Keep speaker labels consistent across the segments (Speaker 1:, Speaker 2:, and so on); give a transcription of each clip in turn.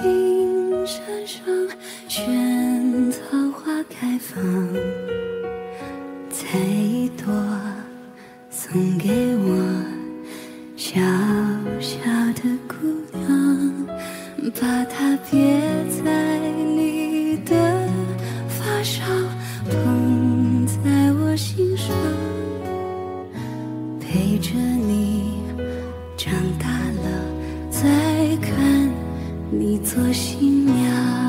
Speaker 1: 青山上，萱草花开放，采一朵送给我小小的姑娘，把它别在你的发梢，捧在我心上，陪着你长大了，再看你做新娘。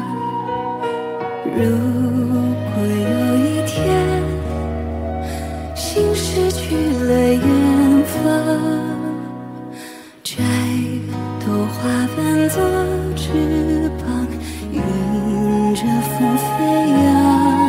Speaker 1: 如果有一天心失去了远方，摘朵花瓣做翅膀，迎着风飞扬。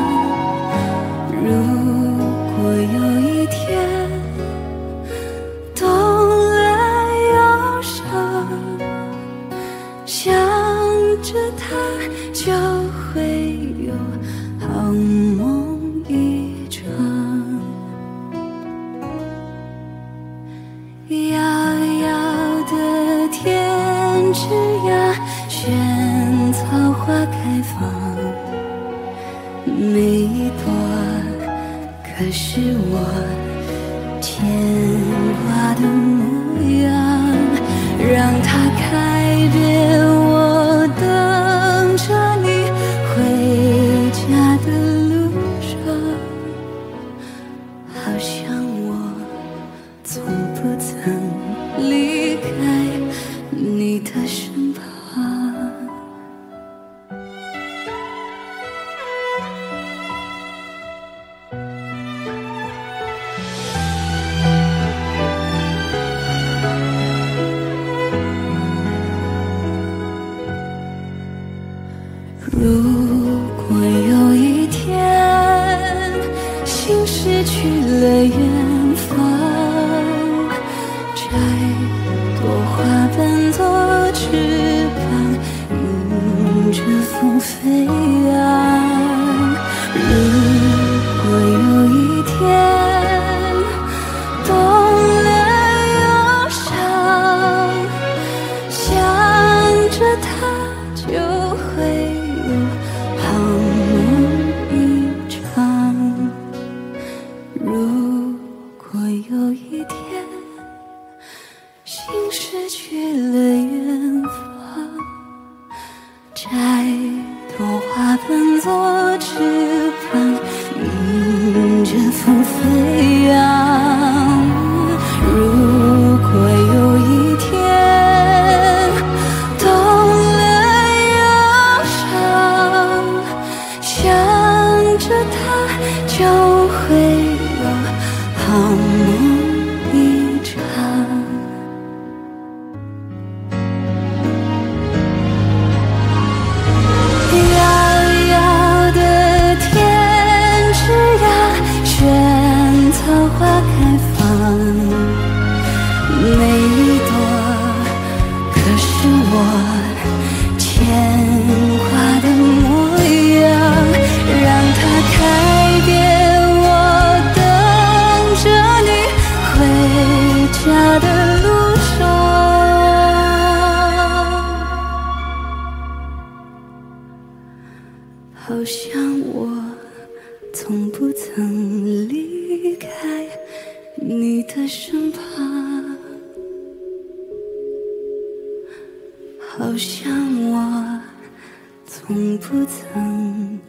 Speaker 1: 如果有一天冬来忧伤，想着他就会有好梦一场。遥遥的天之涯，萱草花开放，每一朵可是我牵挂的模样，让它开遍我等着你回家的路上，好像我从不曾离开你的身旁。如果有一天心失去了远方，摘朵花瓣做翅膀，迎着风飞扬。如果有一天冬了忧伤，想着他就会好梦一场。如果有一天心失去了远方，摘朵花瓣做翅膀，迎着风飞扬。如果有一天冬了忧伤，想着他就会有好梦一场。遥遥的天之涯，萱草花开放，每一朵可是我牵挂的模样，让它开遍我等着你回家的路上，好像我从不曾离开你的身旁，好像我从不曾